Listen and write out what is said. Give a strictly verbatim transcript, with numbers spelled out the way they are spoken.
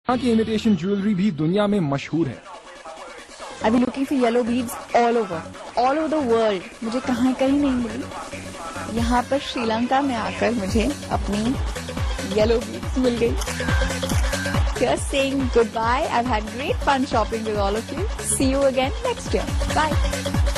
यहाँ की imitation jewellery भी दुनिया में मशहूर है। I've been looking for yellow beads all over, all over the world. मुझे कहाँ कहीं नहीं मिली। यहाँ पर श्रीलंका में आकर मुझे अपनी yellow beads मिल गई। Just saying goodbye. I've had great fun shopping with all of you. See you again next year. Bye.